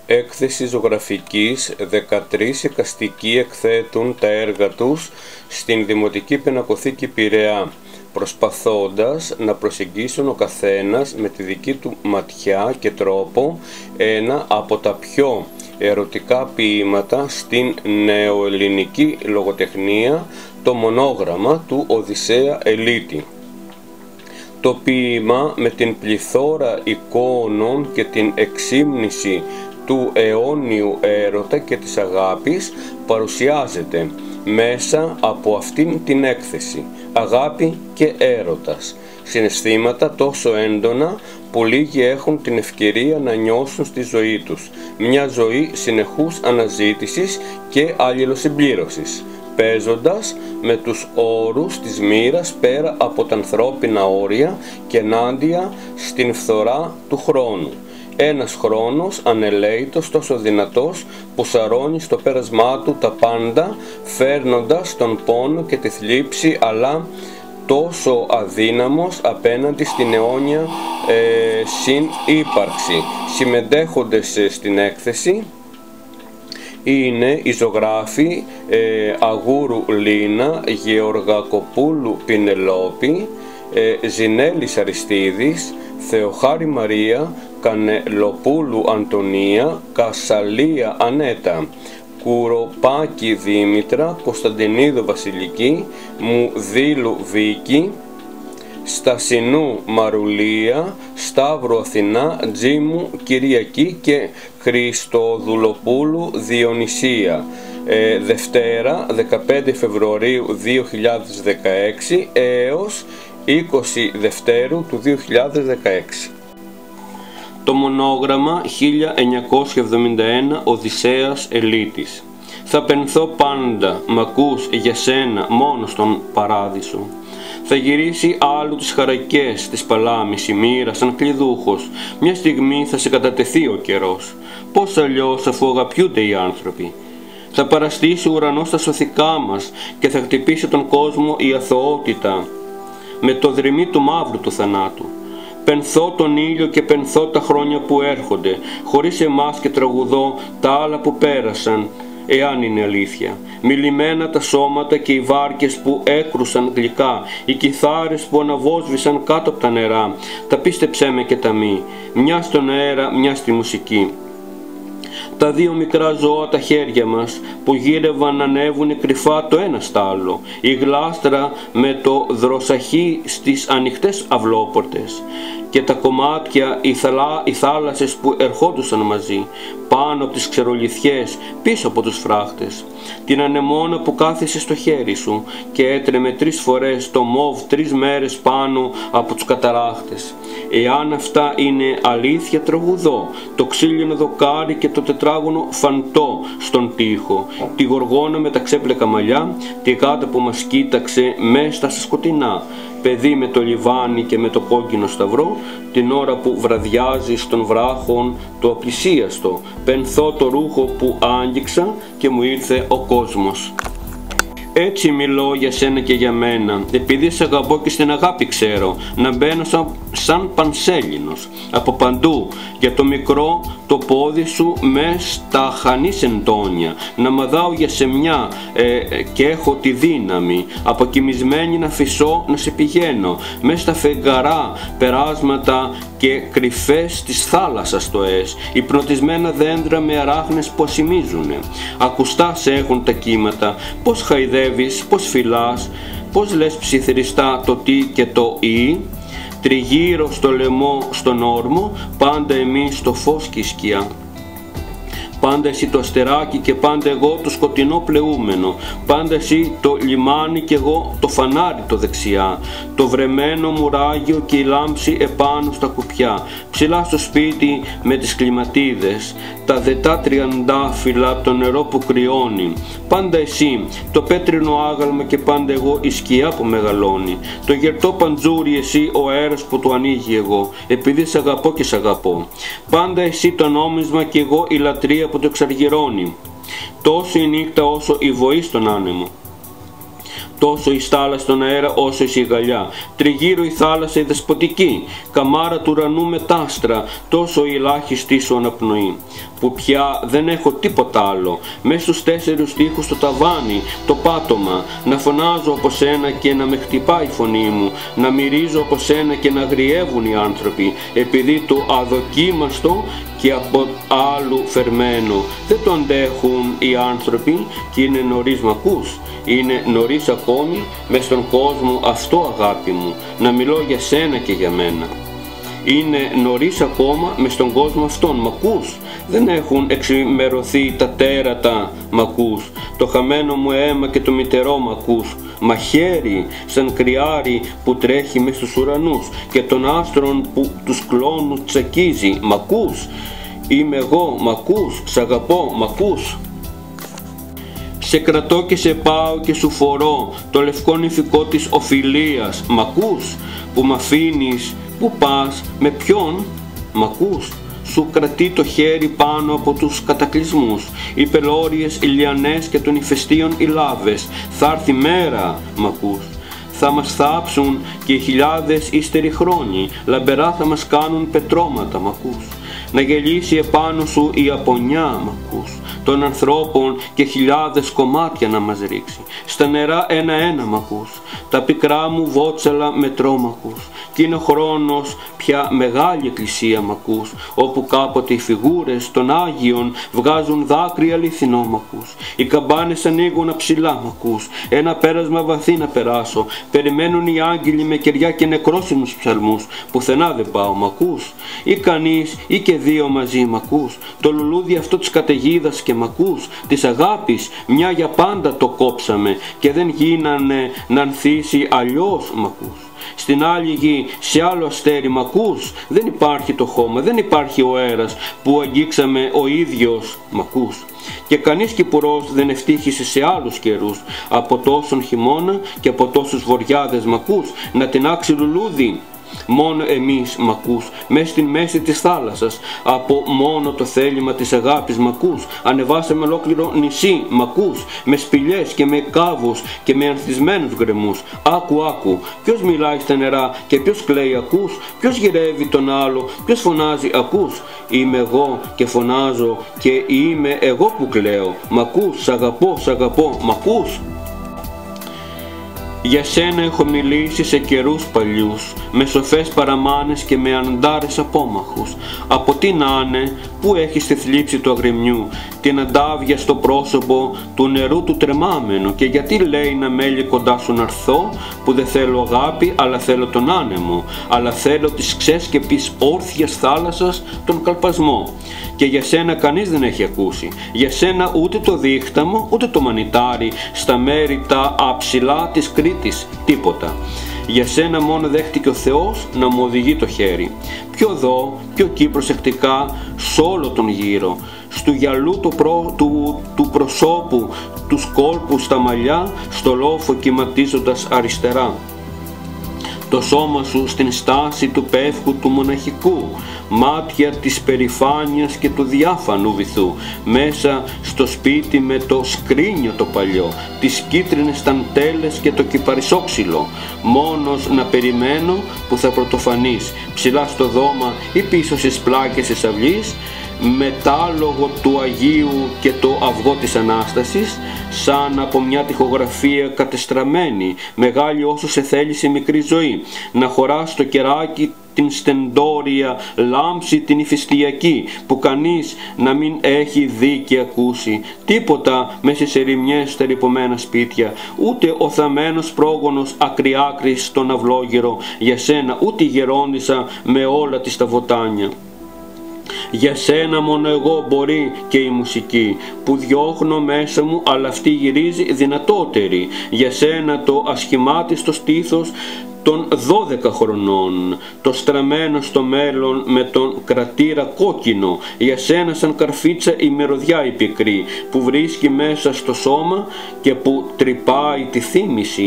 έκθεση ζωγραφικής, 13 εικαστικοί εκθέτουν τα έργα τους στην Δημοτική Πινακοθήκη Πειραιά, προσπαθώντας να προσεγγίσουν ο καθένας με τη δική του ματιά και τρόπο ένα από τα πιο ερωτικά ποίηματα στην νεοελληνική λογοτεχνία, το μονόγραμμα του Οδυσσέα Ελίτη. Το ποίημα, με την πληθώρα εικόνων και την εξύμνηση του αιώνιου έρωτα και της αγάπης, παρουσιάζεται μέσα από αυτήν την έκθεση. Αγάπη και έρωτας, συναισθήματα τόσο έντονα που λίγοι έχουν την ευκαιρία να νιώσουν στη ζωή τους. Μια ζωή συνεχούς αναζήτησης και αλληλοσυμπλήρωσης, παίζοντας με τους όρους της μοίρας πέρα από τα ανθρώπινα όρια και ενάντια στην φθορά του χρόνου. Ένας χρόνος ανελαίητος, τόσο δυνατός που σαρώνει στο πέρασμά του τα πάντα, φέρνοντας τον πόνο και τη θλίψη, αλλά τόσο αδύναμος απέναντι στην αιώνια συνύπαρξη. Συμμετέχοντες στην έκθεση είναι οι ζωγράφοι Αγούρου Λίνα, Γεωργακοπούλου Πινελόπη, Ζινέλης Αριστίδης, Θεοχάρη Μαρία, Κανελοπούλου Αντωνία, Κασαλία Ανέτα, Κουροπάκη Δήμητρα, Κωνσταντινίδου Βασιλική, Μουδήλου Βίκη, Στασινού Μαρουλία, Σταύρου Αθηνά, Τζίμου Κυριακή και Χριστοδουλοπούλου Διονυσία. Δευτέρα 15 Φεβρουαρίου 2016 έως 20 Δευτέρου του 2016. Το μονόγραμμα 1971 Οδυσσέας Ελίτης. Θα πενθώ πάντα, μ' ακούς, για σένα, μόνο στον παράδεισο. Θα γυρίσει άλλου τις χαρακές της παλάμης η μοίρα σαν κλειδούχος. Μια στιγμή θα σε κατατεθεί ο καιρός. Πώς αλλιώς, αφού αγαπιούνται οι άνθρωποι. Θα παραστήσει ο ουρανός στα σωθικά μας και θα χτυπήσει τον κόσμο η αθωότητα με το δρυμί του μαύρου του θανάτου. Πενθώ τον ήλιο και πενθώ τα χρόνια που έρχονται, χωρίς εμάς, και τραγουδώ τα άλλα που πέρασαν, εάν είναι αλήθεια. Μιλημένα τα σώματα και οι βάρκες που έκρουσαν γλυκά, οι κιθάρες που αναβόσβησαν κάτω από τα νερά, τα πίστεψέ με και τα μη, μια στον αέρα, μια στη μουσική. Τα δύο μικρά ζώα τα χέρια μας που γύρευαν ανέβουνε κρυφά το ένα στ' άλλο, η γλάστρα με το δροσαχή στις ανοιχτές αυλόπορτες και τα κομμάτια, οι θάλασσες που ερχόντουσαν μαζί, πάνω από τις ξερολιθιές, πίσω από τους φράχτες, την ανεμόνα που κάθισε στο χέρι σου και έτρεμε 3 φορές το μόβ 3 μέρες πάνω από τους καταράχτες. Εάν αυτά είναι αλήθεια, τραγουδώ το ξύλινο δοκάρι και το τετράγωνο φαντό στον τοίχο, τη γοργόνα με τα ξέπλεκα μαλλιά, τη γάτα που μας κοίταξε μέσα στα σκοτεινά, παιδί με το λιβάνι και με το κόκκινο σταυρό, την ώρα που βραδιάζει στον βράχον το απλησίαστο. Πενθώ το ρούχο που άγγιξα και μου ήρθε ο κόσμος. Έτσι μιλώ για σένα και για μένα, επειδή σε αγαπώ και στην αγάπη ξέρω, να μπαίνω σαν πανσέλινος από παντού, για το μικρό το πόδι σου μες στα χανή σεντόνια, να μαδάω για σεμιά και έχω τη δύναμη, αποκοιμισμένη να φυσώ να σε πηγαίνω, μες στα φεγγαρά περάσματα και κρυφές της θάλασσας τοές, υπνοτισμένα δέντρα με αράχνες που ασημίζουνε. Ακουστά σε έχουν τα κύματα, πως χαϊδεύεις, πως φυλάς, πως λες ψιθυριστά το τι και το ή, τριγύρω στο λαιμό, στον όρμο, πάντα εμείς το φως και η σκιά. Πάντα εσύ το αστεράκι και πάντα εγώ το σκοτεινό πλεούμενο, πάντα εσύ το λιμάνι και εγώ το φανάρι το δεξιά, το βρεμένο μουράγιο και η λάμψη επάνω στα κουπιά, ψηλά στο σπίτι με τις κλιματίδες, τα δετά τριαντάφυλλα από το νερό που κρυώνει, πάντα εσύ το πέτρινο άγαλμα και πάντα εγώ η σκιά που μεγαλώνει, το γερτό παντζούρι εσύ ο αέρας που το ανοίγει εγώ, επειδή σ' αγαπώ και σ' αγαπώ, πάντα εσύ το νόμισμα και εγώ η λατρεία που το εξαργυρώνει, τόσο η νύχτα όσο η βοή στον άνεμο. τόσο η στάλα στον αέρα όσο η γαλιά. Τριγύρω η θάλασσα η δεσποτική, καμάρα του ουρανού με τάστρα, τόσο η ελάχιστη σου αναπνοή. Που πια δεν έχω τίποτα άλλο, μέσα στους 4 τοίχους το ταβάνι, το πάτωμα, να φωνάζω από σένα και να με χτυπάει η φωνή μου, να μυρίζω από σένα και να αγριεύουν οι άνθρωποι, επειδή το αδοκίμαστο και από άλλου φερμένο δεν το αντέχουν οι άνθρωποι και είναι νωρίς μ' ακούς. Είναι νωρίς ακόμη μες στον κόσμο αυτό, αγάπη μου, να μιλώ για σένα και για μένα. Είναι νωρίς ακόμα μες στον κόσμο αυτόν, μ' ακούς? Δεν έχουν εξημερωθεί τα τέρατα, μ' ακούς? Το χαμένο μου αίμα και το μητερό, μ' ακούς? Μαχαίρι σαν κρυάρι που τρέχει μες στους ουρανούς και των άστρων που τους κλόνους τσακίζει, μ' ακούς? Είμαι εγώ, μ' ακούς? Σ' αγαπώ, μ' ακούς? Σε κρατώ και σε πάω και σου φορώ το λευκό νηφικό της οφειλίας, μ' ακούς? Που μ' αφήνεις, που πας, με ποιον, μ' ακούς? Σου κρατεί το χέρι πάνω από τους κατακλυσμούς, οι πελώριες ηλιανές και των ηφαιστείων οι λάβες. Θα έρθει μέρα, μ' ακούς? Θα μας θάψουν και οι χιλιάδες ύστεροι χρόνοι, λαμπερά θα μας κάνουν πετρώματα, μ' ακούς? Να γελήσει επάνω σου η απονιά, μ' ακούς? Των ανθρώπων και χιλιάδες κομμάτια να μας ρίξει. Στα νερά ένα-ένα, μ' ακούς? Τα πικρά μου βότσαλα μετρώ, μ' ακούς? Κι είναι ο χρόνος πια μεγάλη εκκλησία, μ' ακούς? Όπου κάποτε οι φιγούρες των Άγιων βγάζουν δάκρυα αληθινό, μ' ακούς? Οι καμπάνες ανοίγουν αψηλά, μ' ακούς? Ένα πέρασμα βαθύ να περάσω. Περιμένουν οι άγγελοι με κεριά και νεκρόσιμους ψαλμούς. Πουθενά δεν πάω, μ' ακούς? Ή κανείς ή και δύο μαζί, μ' ακούς? Το λουλούδι αυτό της καταιγίδας και μ' ακούς? Της αγάπης μια για πάντα το κόψαμε και δεν γίνανε να ανθίσει αλλιώς, μ' ακούς? Στην άλλη γη, σε άλλο αστέρι, μ' ακούς? Δεν υπάρχει το χώμα, δεν υπάρχει ο αέρας που αγγίξαμε ο ίδιος, μ' ακούς? Και κανείς Κυπουρός δεν ευτύχησε σε άλλους καιρούς, από τόσον χειμώνα και από τόσους βοριάδες, μ' ακούς? Να τεινάξει λουλούδι. Μόνο εμείς, μ' ακούς? Μες στην μέση της θάλασσας, από μόνο το θέλημα της αγάπης, μ' ακούς? Ανεβάσαμε ολόκληρο νησί, μ' ακούς? Με σπηλιές και με κάβους και με ανθισμένους γκρεμούς. Άκου, ποιος μιλάει στα νερά και ποιος κλαίει, ακούς? Ποιος γυρεύει τον άλλο, ποιος φωνάζει, ακούς? Είμαι εγώ και φωνάζω και είμαι εγώ που κλαίω, μ' ακούς? Σ' αγαπώ, μ' ακούς? Για σένα έχω μιλήσει σε καιρούς παλιούς, με σοφές παραμάνες και με αντάρες απόμαχους. Από τι να είναι, που έχεις τη θλίψη του αγριμιού, την αντάβια στο πρόσωπο του νερού του τρεμάμενου, και γιατί λέει να μέλει κοντά σου να έρθω, που δεν θέλω αγάπη αλλά θέλω τον άνεμο, αλλά θέλω της ξέσκεπης όρθιας θάλασσας τον καλπασμό. Και για σένα κανείς δεν έχει ακούσει, για σένα ούτε το δίχταμο ούτε το μανιτάρι στα μέρη τα αψηλά της Κρήτης, τίποτα. Για σένα μόνο δέχτηκε ο Θεός να μου οδηγεί το χέρι. Πιο εδώ, πιο εκεί προσεκτικά, σ' όλο τον γύρο, στου γυαλού του προσώπου, τους κόλπους στα μαλλιά, στο λόφο κυματίζοντας αριστερά. Το σώμα σου στην στάση του πεύκου του μοναχικού, μάτια της περηφάνειας και του διάφανου βυθού, μέσα στο σπίτι με το σκρίνιο το παλιό, τις κίτρινες ταντέλες και το κυπαρισόξυλο, μόνος να περιμένω που θα πρωτοφανείς, ψηλά στο δώμα ή πίσω στις πλάκες της αυλής, μετάλογο του Αγίου και το αυγό της Ανάστασης, σαν από μια τοιχογραφία κατεστραμμένη, μεγάλη όσο σε θέλησε μικρή ζωή, να χωρά στο κεράκι την στεντόρια λάμψη την ηφαιστειακή, που κανείς να μην έχει δει και ακούσει τίποτα μέσα σε ερημιές στα ρυπωμένα σπίτια, ούτε ο θαμμένος πρόγονος ακριάκρης στον αυλόγυρο για σένα, ούτε η γερόντισσα με όλα της τα βοτάνια. Για σένα μόνο εγώ μπορεί και η μουσική που διώχνω μέσα μου, αλλά αυτή γυρίζει δυνατότερη. Για σένα το ασχημάτιστο στήθος των 12 χρονών, το στραμμένο στο μέλλον με τον κρατήρα κόκκινο. Για σένα σαν καρφίτσα η μυρωδιά η πικρή που βρίσκει μέσα στο σώμα και που τρυπάει τη θύμηση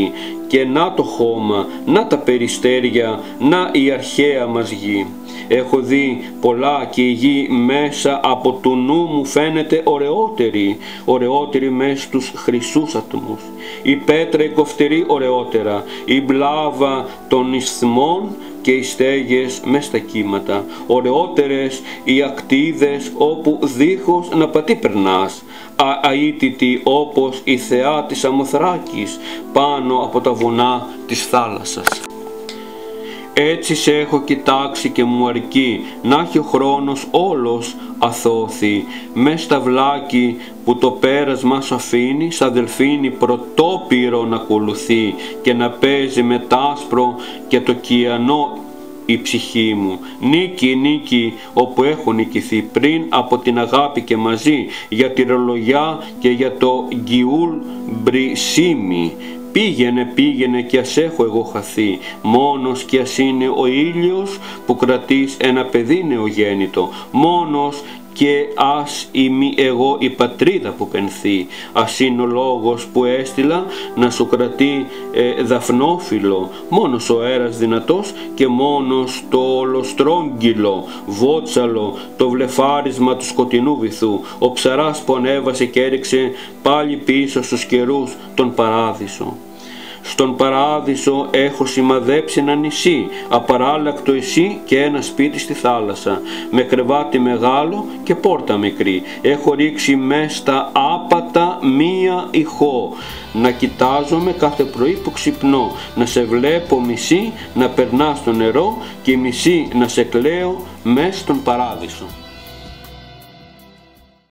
και να το χώμα, να τα περιστέρια, να η αρχαία μας γη. Έχω δει πολλά και η γη μέσα από του νου μου φαίνεται ωραιότερη μες στους χρυσούς ατμούς. Η πέτρα η κοφτερή ωραιότερα, η μπλάβα των ισθμών και οι στέγες μες στα κύματα, ωραιότερες οι ακτίδες όπου δίχως να πατεί περνάς, αίτητοι όπως η θεά της Αμοθράκης πάνω από τα βουνά της θάλασσας. Έτσι σε έχω κοιτάξει και μου αρκεί να έχει ο χρόνος όλος αθώθη, μες στα βλάκι που το πέρασμα σου αφήνει, σαν δελφίνι πρωτόπυρο να ακολουθεί και να παίζει με τ' άσπρο και το κιανό η ψυχή μου. Νίκη όπου έχω νικηθεί πριν από την αγάπη και μαζί για τη ρολογιά και για το γκιούλ μπρισίμι. Πήγαινε κι ας έχω εγώ χαθεί, μόνος κι ας είναι ο ήλιος που κρατείς ένα παιδί νεογέννητο, μόνος και ας είμαι εγώ η πατρίδα που πενθεί, ας είναι ο λόγος που έστειλα να σου κρατεί δαφνόφυλλο, μόνος ο αέρας δυνατός και μόνος το ολοστρόγγυλο, βότσαλο, το βλεφάρισμα του σκοτεινού βυθού, ο ψαράς που ανέβασε και έριξε πάλι πίσω στους καιρούς τον παράδεισο. Στον παράδεισο έχω σημαδέψει ένα νησί, απαράλλακτο εσύ και ένα σπίτι στη θάλασσα, με κρεβάτι μεγάλο και πόρτα μικρή. Έχω ρίξει μες στα άπατα μία ηχό, να κοιτάζομαι κάθε πρωί που ξυπνώ, να σε βλέπω μισή να περνά στο νερό και μισή να σε κλαίω μες στον παράδεισο.